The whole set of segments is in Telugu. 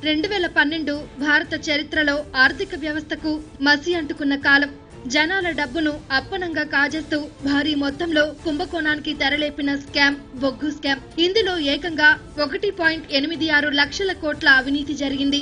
2012 భారత చరిత్రలో ఆర్థిక వ్యవస్థకు మసి అంటుకున్న కాలం. జనాల డబ్బును అప్పనంగా కాజేస్తూ భారీ మొత్తంలో కుంభకోణానికి తెరలేపిన స్కామ్ బొగ్గు స్కామ్. ఇందులో ఏకంగా 1.86 లక్షల కోట్ల అవినీతి జరిగింది.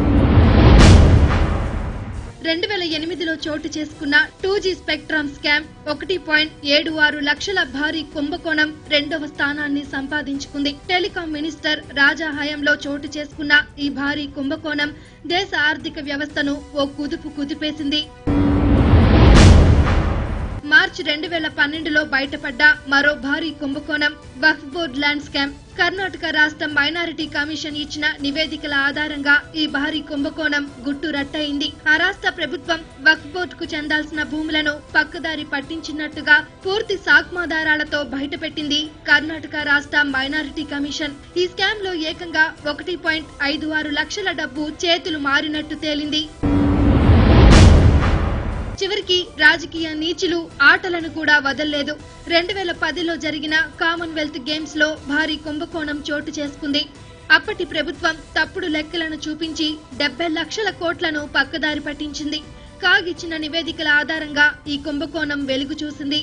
2008లో చోటు చేసుకున్న 2G స్పెక్ట్రమ్ స్కామ్ 1.76 లక్షల భారీ కుంభకోణం రెండవ స్థానాన్ని సంపాదించుకుంది. టెలికాం మినిస్టర్ రాజా హయాంలో చోటు చేసుకున్న ఈ భారీ కుంభకోణం దేశ ఆర్థిక వ్యవస్థను ఓ కుదుపు కుదిపేసింది. మార్చి 2012లో బయటపడ్డ మరో భారీ కుంభకోణం Waqf board land scam. Karnataka రాష్ట్ర మైనారిటీ కమిషన్ ఇచ్చిన నివేదికల ఆధారంగా ఈ భారీ కుంభకోణం గుట్టురట్టయింది. ఆ రాష్ట్ర ప్రభుత్వం వక్ఫ్ బోర్డ్ కు చెందాల్సిన భూములను పక్కదారి పట్టించినట్టుగా పూర్తి సాక్ష్యాధారాలతో బయటపెట్టింది కర్ణాటక రాష్ట్ర మైనారిటీ కమిషన్. ఈ స్కామ్ లో ఏకంగా 1.56 లక్షల డబ్బు చేతులు మారినట్టు తేలింది. చివరికి రాజకీయ నీచులు ఆటలను కూడా వదల్లేదు. 2010లో జరిగిన కామన్వెల్త్ గేమ్స్ లో భారీ కుంభకోణం చోటు చేసుకుంది. అప్పటి ప్రభుత్వం తప్పుడు లెక్కలను చూపించి 70 లక్షల కోట్లను పక్కదారి పట్టించింది. కాగిచ్చిన నివేదికల ఆధారంగా ఈ కుంభకోణం వెలుగు చూసింది.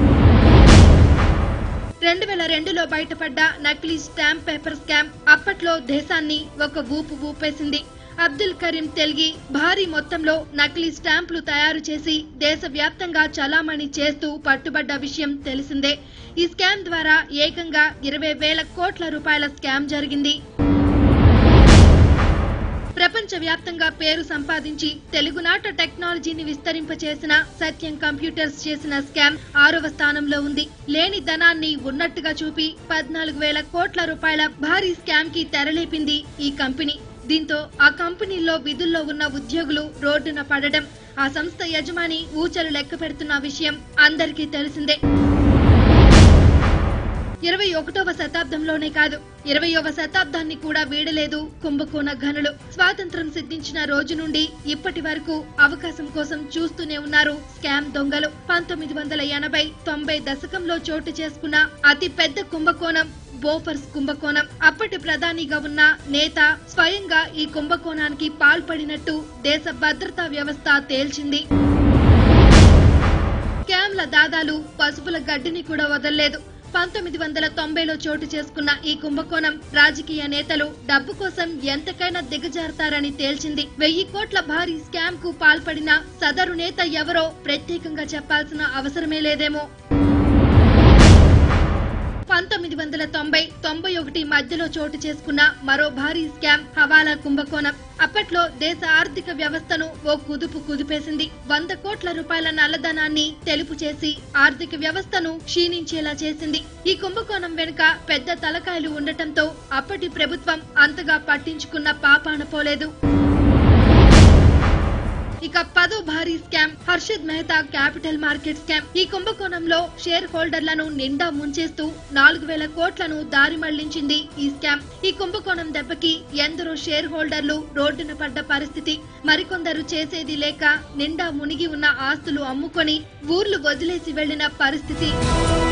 2002లో బయటపడ్డ నకిలీ స్టాంప్ పేపర్ స్కామ్ అప్పట్లో దేశాన్ని ఒక ఊపేసింది. అబ్దుల్ కరీం తెల్గి భారీ మొత్తంలో నకిలీ స్టాంపులు తయారు చేసి దేశవ్యాప్తంగా చలామణి చేస్తూ పట్టుబడ్డ విషయం తెలిసిందే. ఈ స్కామ్ ద్వారా ఏకంగా 20,000 కోట్ల రూపాయల స్కామ్ జరిగింది. ప్రపంచ వ్యాప్తంగా పేరు సంపాదించి తెలుగునాట టెక్నాలజీని విస్తరింపచేసిన సత్యం కంప్యూటర్స్ చేసిన స్కామ్ 6వ స్థానంలో ఉంది. లేని ధనాన్ని ఉన్నట్టుగా చూపి 14,000 కోట్ల రూపాయల భారీ స్కామ్ కి తెరలేపింది ఈ కంపెనీ. దీంతో ఆ కంపెనీలో విధుల్లో ఉన్న ఉద్యోగులు రోడ్డున పడడం, ఆ సంస్థ యజమాని ఊచలు లెక్క పెడుతున్న విషయం అందరికీ తెలిసిందే. 21వ శతాబ్దంలోనే కాదు 20వ శతాబ్దాన్ని కూడా వీడలేదు కుంభకోణ ఘనులు. స్వాతంత్రం సిద్ధించిన రోజు నుండి ఇప్పటి వరకు అవకాశం కోసం చూస్తూనే ఉన్నారు స్కామ్ దొంగలు. 1980-90 దశకంలో చోటు చేసుకున్న అతి పెద్ద కుంభకోణం బోఫర్స్ కుంభకోణం. అప్పటి ప్రధానిగా ఉన్న నేత స్వయంగా ఈ కుంభకోణానికి పాల్పడినట్టు దేశ భద్రతా వ్యవస్థ తేల్చింది. స్కామ్ల దాదాలు పసుపుల గడ్డిని కూడా వదల్లేదు. 1990లో చోటు చేసుకున్న ఈ కుంభకోణం రాజకీయ నేతలు డబ్బు కోసం ఎంతకైనా దిగజారుతారని తేల్చింది. 1000 కోట్ల భారీ స్కామ్ కు పాల్పడిన సదరు నేత ఎవరో ప్రత్యేకంగా చెప్పాల్సిన అవసరమే లేదేమో. 1990-91 మధ్యలో చోటు చేసుకున్న మరో భారీ స్కామ్ హవాలా కుంభకోణం. అప్పట్లో దేశ ఆర్థిక వ్యవస్థను ఓ కుదుపు కుదిపేసింది. 100 కోట్ల రూపాయల నల్లధనాన్ని తెలుపు చేసి ఆర్థిక వ్యవస్థను క్షీణించేలా చేసింది. ఈ కుంభకోణం వెనుక పెద్ద తలకాయలు ఉండటంతో అప్పటి ప్రభుత్వం అంతగా పట్టించుకున్న పాపాన పోలేదు. ఇక 10వ భారీ scam Harshad Mehta capital market scam. ఈ కుంభకోణంలో షేర్ హోల్డర్లను నిండా ముంచేస్తూ 4,000 కోట్లను దారి మళ్లించింది ఈ స్కామ్. ఈ కుంభకోణం దెబ్బకి ఎందరో షేర్ హోల్డర్లు రోడ్డున పడ్డ పరిస్థితి. మరికొందరు చేసేది లేక నిండా మునిగి ఉన్న ఆస్తులు అమ్ముకొని ఊర్లు వదిలేసి వెళ్లిన పరిస్థితి.